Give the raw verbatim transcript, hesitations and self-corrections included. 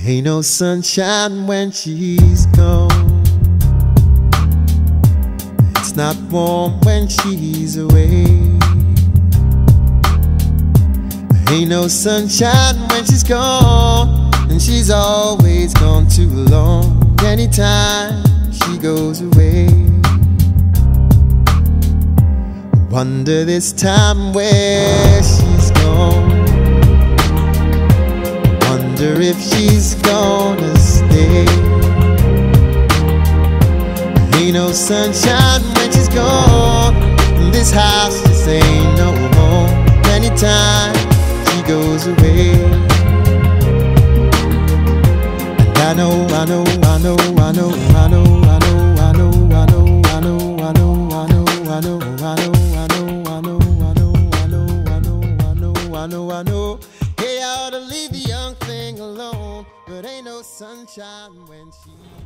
Ain't no sunshine when she's gone. It's not warm when she's away. Ain't no sunshine when she's gone, and she's always gone too long. Anytime she goes away, wonder this time where she's gone. Wonder if she's gonna stay. Ain't no sunshine when she's gone, and this house just ain't no home. Anytime she goes away, and I know, I know, I know, I know, I know, I know, I know, I know, I know, I know, I know, I know, I know, I know, I know, I know, I know, I know, I know, I know. Hey, I ought to leave the young thing alone, but ain't no sunshine when she